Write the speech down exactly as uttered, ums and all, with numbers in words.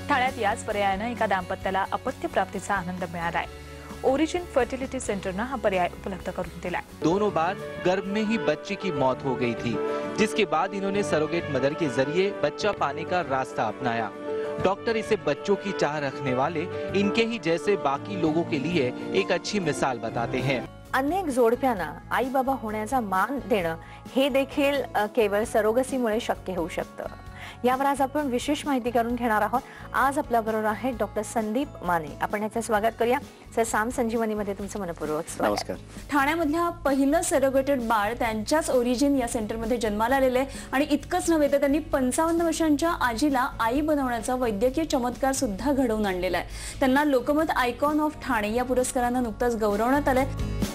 ठाण्यात याच पर्यायाने एका दाम्पत्याला अपत्य प्राप्तीचा आनंद मिळाला आहे। ओरिजिन फर्टिलिटी सेंटर ने हा पर्याय उपलब्ध करून दिला। दोनों बार गर्भ में ही बच्चे की मौत हो गई थी, जिसके बाद इन्होंने सरोगेट मदर के जरिए बच्चा पाने का रास्ता अपनाया। डॉक्टर इसे बच्चों की चाह रखने वाले इनके ही जैसे बाकी लोगों के लिए एक अच्छी मिसाल बताते हैं। अनेक जोडप्यांना आई बाबा होण्याचा मान देणं हे देखील केवळ सरोगसीमुळे शक्य होऊ शकतं। यावर आज आपण विशेष माहिती करून घेणार आहोत। आज आपल्या बरोबर आहे डॉक्टर संदीप माने। आपण याचं स्वागत करूया। सर, साम संजीवनी मध्ये तुमचं मनपूर्वक स्वागत। नमस्कार। ठाण्यामधल्या पहिलं सरोगेटेड बाळ त्यांच्याच ओरिजिन या सेंटर मध्ये जन्माला आलेले आणि इतकंच नव्हे तर त्यांनी पंचावन्न वर्षांच्या आजीला आई बनवण्याचा वैद्यकीय चमत्कार सुद्धा घडवून आणलेला आहे। त्यांना लोकमत आयकॉन ऑफ ठाणे या पुरस्काराने नुकताच गौरवण्यात आलंय।